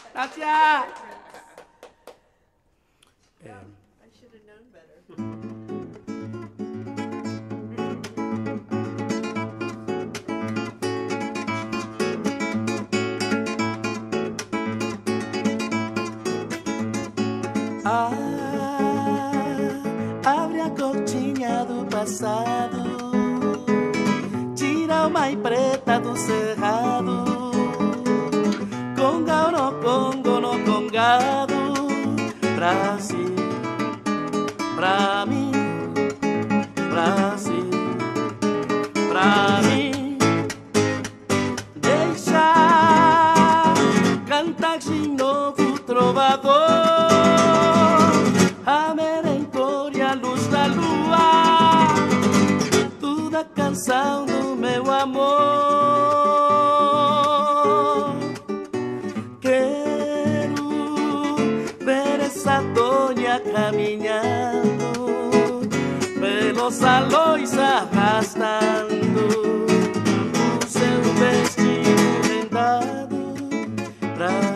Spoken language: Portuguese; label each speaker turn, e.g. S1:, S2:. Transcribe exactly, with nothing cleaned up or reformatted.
S1: Gracias. Eh,
S2: I should have known better.
S1: Ah, abre a cortinha do passado, tira o mais preta do cerrado, conga no congo no congado, Brasil, pra mim, Brasil, pra mim, deixa cantar de novo trovador. A merencória, a luz da lua, tudo a canção do meu amor. Quero ver essa Tonha caminhando pelos salões arrastando o seu vestido rendado pra